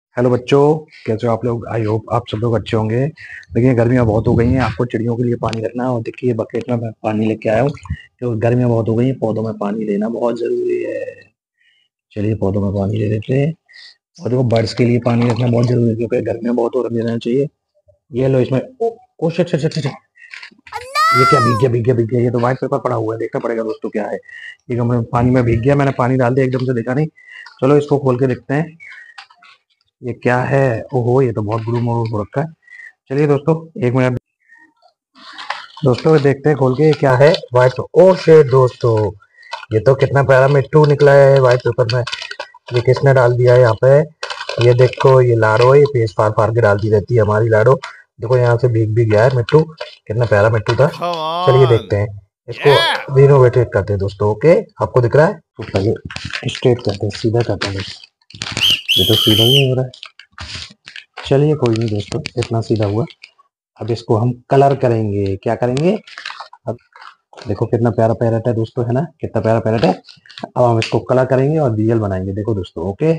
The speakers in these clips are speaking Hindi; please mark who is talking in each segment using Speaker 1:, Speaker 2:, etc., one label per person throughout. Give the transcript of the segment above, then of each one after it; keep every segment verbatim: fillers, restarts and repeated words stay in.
Speaker 1: हेलो बच्चों, कैसे हो आप लोग। आई होप आप सब लोग अच्छे होंगे। देखिए गर्मियाँ बहुत हो गई हैं, आपको चिड़ियों के लिए पानी रखना है। और देखिए बकेट में मैं पानी लेके आया हूँ, क्योंकि गर्मियाँ बहुत हो गई हैं, पौधों में पानी लेना बहुत जरूरी है। चलिए पौधों में पानी ले लेते हैं। और देखो बर्ड्स के लिए पानी रखना बहुत जरूरी है, क्योंकि गर्मियाँ बहुत हो रही रहना चाहिए। ये लो इसमें। Oh, oh shit shit shit shit. ये क्या भीग गया भीग गया भीग गया। ये तो व्हाइट पेपर पड़ा हुआ है, देखना पड़ेगा दोस्तों क्या है। ये कमरे पानी में भीग गया, मैंने पानी डाल दिया एकदम से, देखा नहीं। चलो इसको खोल के देखते हैं ये क्या है। ओहो, ये तो बहुत गुरु मोरू हो रखा है। चलिए दोस्तों, एक मिनट दोस्तों, देखते हैं खोल के ये क्या है। व्हाइट, ओ शेट दोस्तों, ये तो कितना प्यारा मिट्टू निकला है व्हाइट पेपर में। ये किसने डाल दिया है यहाँ पे। ये देखो, ये लाडो है, ये पेज फाड़ फाड़ के डालती रहती है हमारी लाडो। देखो यहाँ से भीग भी गया है मिट्टू, कितना प्यारा मिट्टू था।
Speaker 2: Come
Speaker 1: चलिए
Speaker 2: on.
Speaker 1: देखते हैं
Speaker 2: Yeah.
Speaker 1: इसको रिनोवेटेड करते हैं दोस्तों। ओके, आपको दिख रहा है तो पहले स्ट्रेट करते हैं, सीधा करते हैं बस। ये तो सीधा ही नहीं हो रहा है। चलिए कोई नहीं दोस्तों, इतना सीधा हुआ। अब इसको हम कलर करेंगे। क्या करेंगे, अब देखो कितना प्यारा पैरेट है दोस्तों, है ना, कितना प्यारा पैरेट है। अब हम इसको कलर करेंगे और डीएल बनाएंगे, देखो दोस्तों। ओके,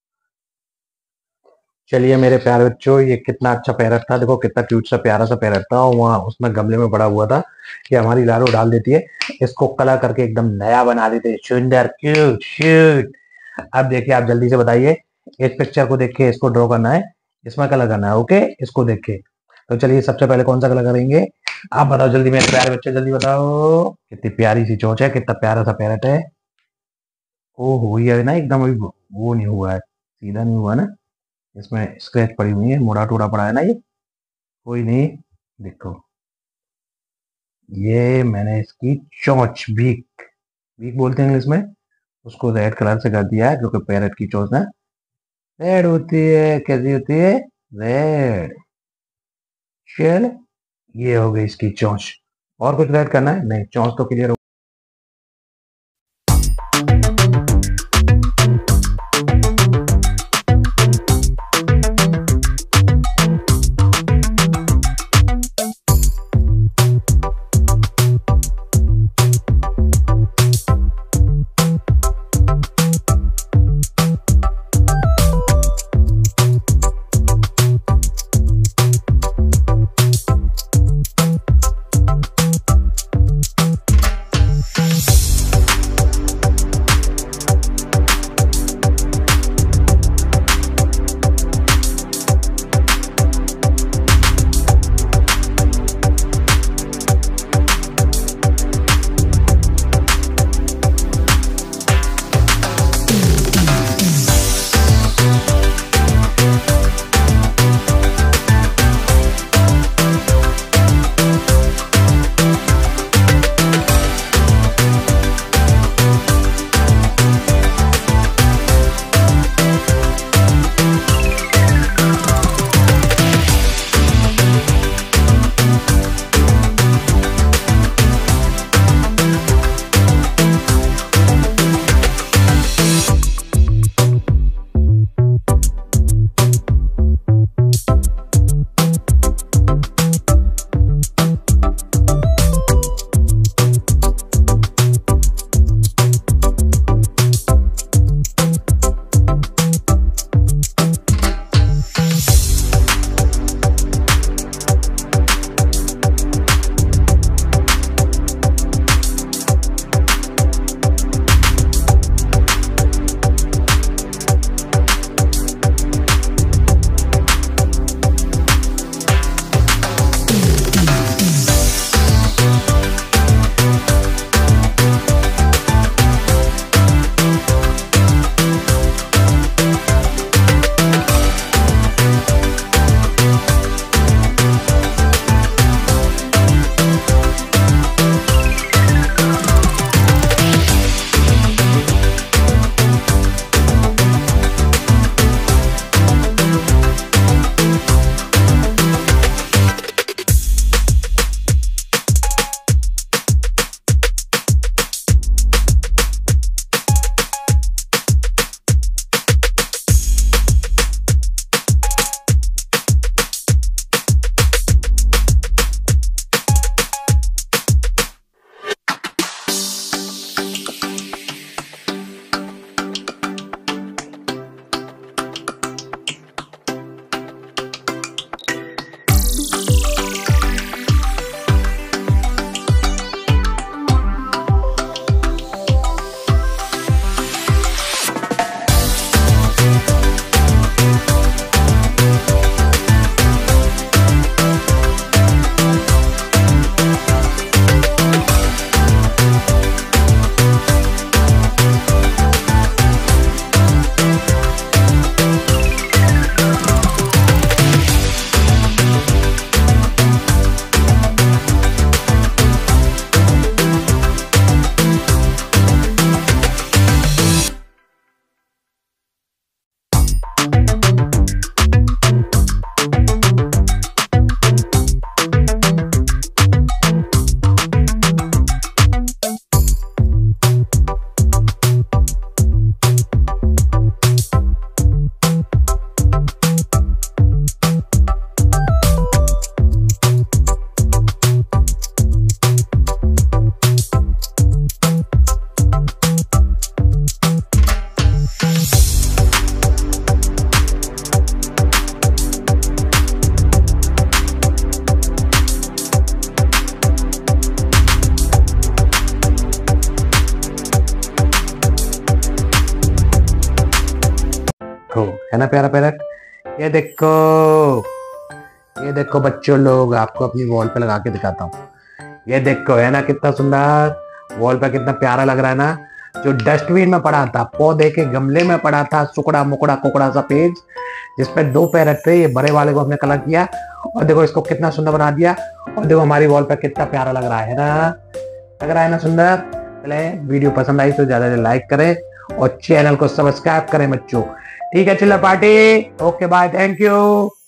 Speaker 1: चलिए मेरे प्यारे बच्चों, ये कितना अच्छा पैरेट था, देखो कितना क्यूट सा प्यारा सा पैरेट था। और वहाँ उसमें गमले में पड़ा हुआ था, कि हमारी लाडो डाल देती है। इसको कलर करके एकदम नया बना देते हैं, सुंदर क्यूट क्यूट। अब देखिए, आप जल्दी से बताइए, इस पिक्चर को देख के इसको ड्रॉ करना है, इसमें कलर करना है। ओके, इसको देख के। तो चलिए सबसे पहले कौन सा कलर करेंगे, आप बताओ जल्दी मेरे प्यारे बच्चे, जल्दी बताओ। कितनी प्यारी सी चोंच है, कितना प्यारा सा पैरेट है। ओ हो, ये ना एकदम अभी वो नहीं हुआ है, सीधा नहीं हुआ ना, इसमें स्क्रैच पड़ी हुई है, मोड़ा टोड़ा पड़ा है ना ये। कोई नहीं, देखो ये मैंने इसकी चोंच, बीक बीक बोलते हैं इंग्लिश में, उसको रेड कलर से कर दिया है, क्योंकि पैरेट की चोंच ना रेड होती है। कैसी होती है, रेड। चल, ये हो गई इसकी चोंच। और कुछ रेड करना है, नहीं, चोंच तो क्लियर हो। है ना प्यारा पैरट। ये देखो, ये देखो बच्चों लोग, आपको अपनी वॉल पे लगा के दिखाता हूँ। ये देखो, है ना कितना सुंदर, वॉल पे कितना प्यारा लग रहा है ना। जो डस्टबिन में पड़ा था, पौधे के गमले में पड़ा था, सुकड़ा मुकड़ा कुकड़ा सा पेज जिसपे दो पैरट थे, ये बड़े वाले को हमने कलर किया और देखो इसको कितना सुंदर बना दिया। और देखो हमारी वॉल पे कितना प्यारा लग रहा है ना, लग रहा है ना सुंदर। चले, वीडियो पसंद आई तो ज्यादा से लाइक करें और चैनल को सब्सक्राइब करें बच्चों। ठीक है चिल्लर party, okay bye, thank you.